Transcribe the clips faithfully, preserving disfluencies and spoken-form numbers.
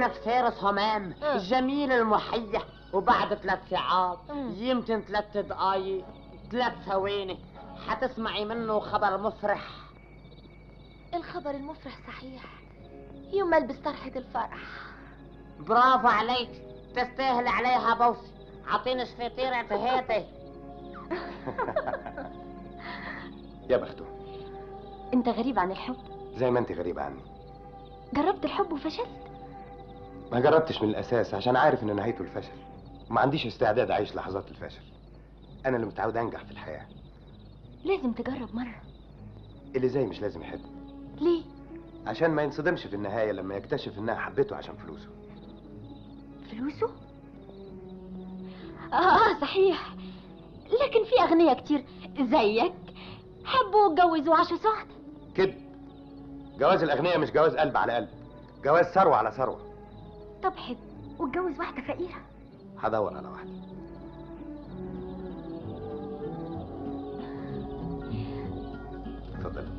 انا في فارس همام الجميل المحيح، وبعد ثلاث ساعات يمكن ثلاث دقايق ثلاث ثواني حتسمعي منه خبر مفرح. الخبر المفرح صحيح، يوم البس طرحة الفرح. برافو عليك، تستاهل عليها بوسي. عطيني شفيطيرة هاتي. يا بخته. انت غريب عن الحب زي ما انت غريبة عني. جربت الحب وفشلت؟ ما جربتش من الاساس عشان عارف ان نهايته الفشل، وما عنديش استعداد اعيش لحظات الفشل. انا اللي متعود انجح في الحياة. لازم تجرب مرة. اللي زي مش لازم يحب. ليه؟ عشان ما ينصدمش في النهاية لما يكتشف انها حبته عشان فلوسه. فلوسه؟ اه صحيح، لكن في اغنياء كتير زيك حبوا واتجوزوا وعاشوا سعد. كده جواز الاغنياء مش جواز قلب على قلب، جواز ثروة على ثروة. طب حب واتجوز واحدة فقيرة. هدور على واحدة. اتفضل.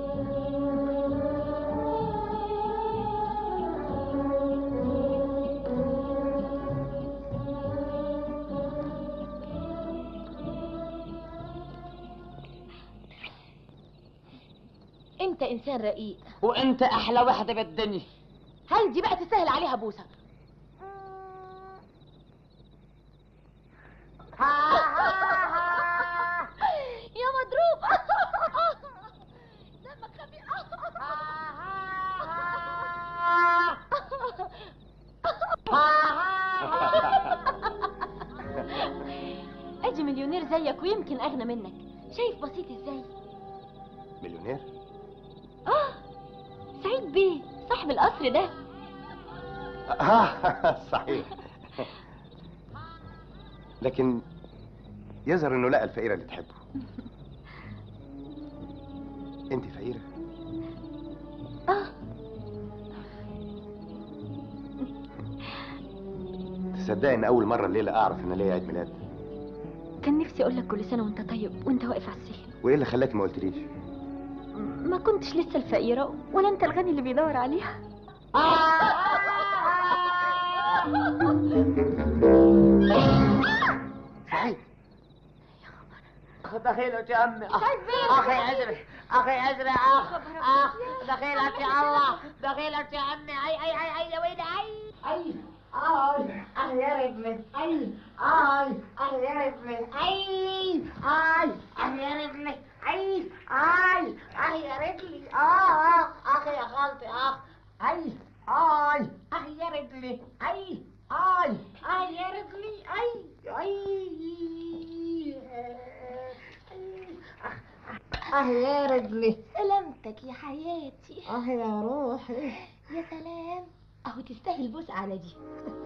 انت انسان رقيق، وانت احلى واحدة بالدنيا. هل دي بقى تسهل عليها بوسة؟ يا مضروب. دمك خفيف. اجي مليونير زيك ويمكن اغنى منك. شايف بسيط ازاي؟ مليونير؟ اه سعيد بيه صاحب القصر ده. اه صحيح. لكن يظهر انه لقى الفقيرة اللي تحبه. انت فقيرة؟ اه. تصدقي ان اول مرة الليلة اعرف ان ليا عيد ميلاد؟ كان نفسي اقول لك كل سنة وانت طيب وانت واقف على السلم. وايه اللي خلاك ما قلتليش؟ ما كنتش لسه الفقيرة ولا انت الغني اللي بيدور عليها. سعيد. دخيلك يا امي. سعيد بيه. اخي عزري، اخي عزري، اخ اخ دخيلك يا الله، دخيلك يا امي. اي اي اي اي يا ويلي. اي اي اي اي يا رجلي. اي اي اي يا رجلي. اي اي اي يا رجلي. اي اي اي يا رجلي. اه اخي يا خالتي. اخ اي اي اي يا رجلي. اي اي اي يا رجلي. اي اي اه يا رجلي. سلامتك يا حياتي. اه يا روحي. يا سلام، اهو تستاهل بوس على دي.